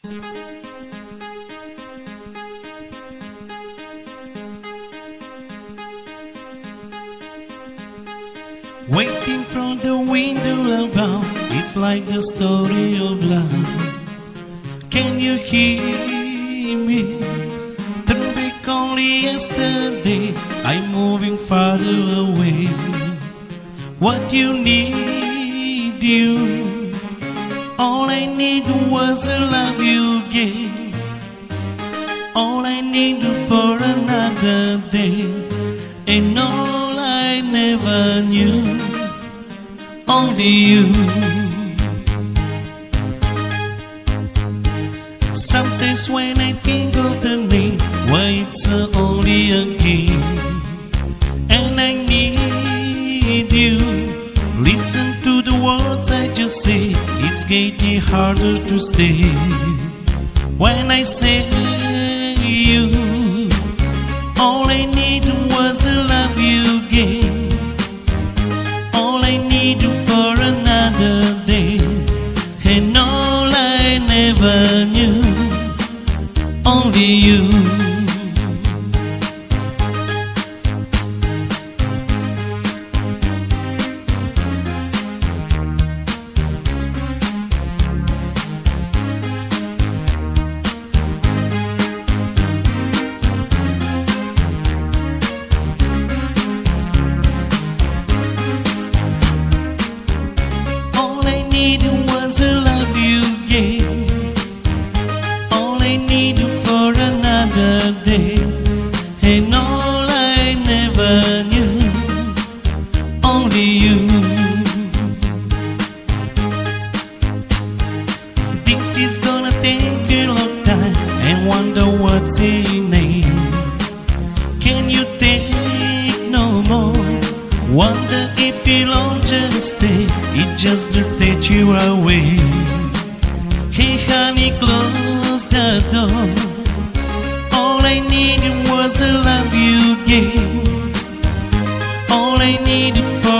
Waiting from the window above, it's like the story of love. Can you hear me? Turn back only yesterday, I'm moving farther away. What you need, you. All I need was to love you again. All I need for another day, and all I never knew, only you. Sometimes when I think of the name, why it's only a game, and I need you. Listen to the words I just say, it's getting harder to stay. When I say you, all I need was to love you again. All I need for another day, and all I never knew, only you. Was to love you again. All I need for another day, and all I never knew, only you. This is gonna take a long time, and wonder what's in name. Can you take no more? Wonder if you'll just stay, it just to take you away. Hey honey, close the door. All I needed was to love you again. All I needed for